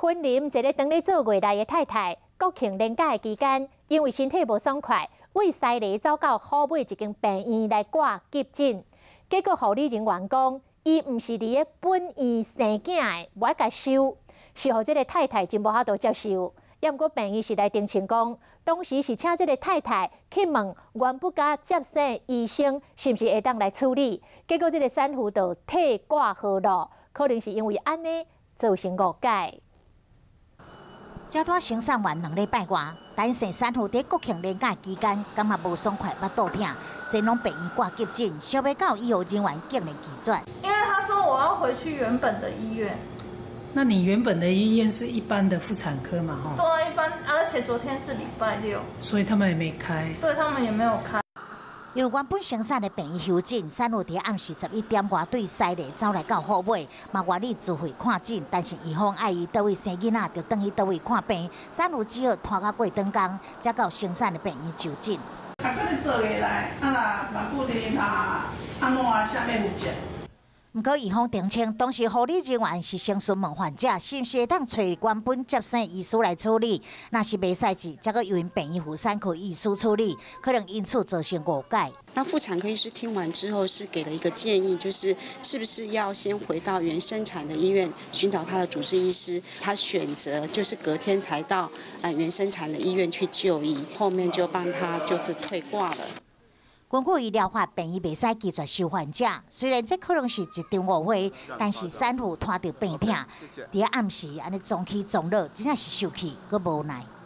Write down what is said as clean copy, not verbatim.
婚林一个当咧做月内的太太，国庆连假的期间，因为身体无爽快，为西里走到好尾一间病院来挂急诊。结果护理人员讲，伊毋是伫咧本院生囝的，无爱甲收，是互这个太太真无法度接受。也毋过病院是来定情讲，当时是请这个太太去问原不甲接生医生是毋是会当来处理，结果这个产妇就替挂号路，可能是因为安尼造成误解。 交拖生产完2礼拜外，单身产妇在国庆连假期间，感觉无爽快、腹肚痛，前往病院挂急诊，想要到医护人员竟然拒绝。 因为他说我要回去原本的医院。 那你原本的医院是一般的妇产科嘛？哈。 对，一般，而且昨天是礼拜6， 所以他们也没开。 对他们也没有开。 由原本生产的病院休诊，产妇伫暗时11点外对西里走来到后尾，嘛愿意自费看诊，但是医方爱伊倒位生囡仔，就等于倒位看病，产妇只好拖到过长工，才到生产的病院就诊。 啊，可能做袂来，啊若万不得安怎下面有症。 不过，医方澄清，当时护理人员是先询问患者是不是会当找原本接生医师来处理，若是袂使治，则个由病院妇产科医师处理，可能因此造成误解。 那妇产科医师听完之后是给了一个建议，就是是不是要先回到原生产的医院寻找他的主治医师，他选择就是隔天才到原生产的医院去就医，后面就帮他就是退挂了。 根据医疗法，病院袂使拒绝收患者。虽然这可能是一场误会，但是产妇拖到病痛，伫暗时安尼撞起撞落，真正是受气，佮无奈。